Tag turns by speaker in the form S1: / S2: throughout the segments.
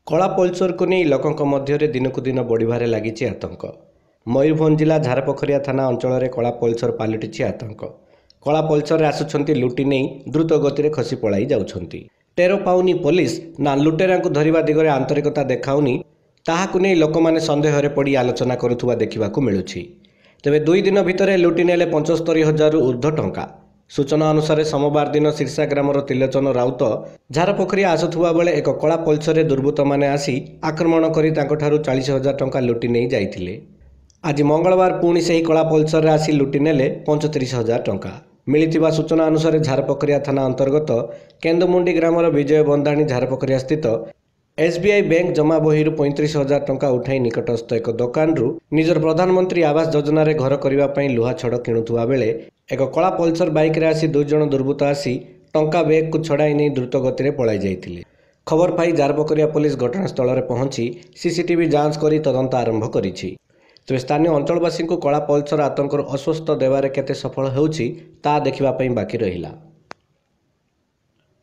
S1: कला पल्सर को नहीं लोकों मध्य दिनकू दिन बढ़िबारे लगी आतंक। मयूरभंज जिला झारपोखरिया थाना अंचल कला पल्सर पलटि आतंक। कला पल्सर आसुंच लुटि नहीं द्रुत गति खसी पलाई जाउछंती। टेर पाउनी पुलिस ना लुटेरा को धरिबा दिगरे आंतरिकता देखाउनी ताहाकु नहीं लोक माने संदेह रे पड़ी आलोचना करुथुवा देखिबाकू मिलुछि। तेबे 2 दिन भितर लुटि नेले 75,000 ऊर्ध्व टंका। सूचना अनुसार सोमवार दिन सिरसा ग्रामर त्रिलोचन राउत झारपोखरी आसुवा बेले एक कला पल्सर दुर्बृत्त माने आसी आक्रमण कर 40,000 टंका लुटि नहीं जाइथिले। आज मंगलवार पुणी से कला पल्सर आसी लुटि नेले 35,000 टंका। मिलिथिबा सूचना अनुसार झारपोखरिया थाना अंतर्गत केन्दुमुंडी ग्रामर विजय बंधाणी झारपोखरिया स्थित SBI बैंक जमा बही 35,000 टंका उठाई निकटस्थ एक दुकान निजर प्रधानमंत्री आवास योजन घर करने लुहा छड़ किणुवा बेले एक कला पल्सर बाइक रे आसी 2 जण दुर्बृत्त आसी टंका बैग को छड़ाई नहीं द्रुत गति पलाई जाइथिले। खबर पाई झारपोखरिया पुलिस घटनास्थल में पहुंची सीसीटीवी जांच कर तदंत आरंभ करिछि। तेज स्थानीय अंचलवासी को कला पल्सर आतंकर अस्वस्थ देवारे केते सफल होउछि ता देखिबा पई बाकी रहिला।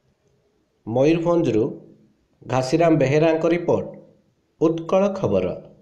S1: मयूरभंजरू घासीराम बेहेरा रिपोर्ट, उत्कल खबर।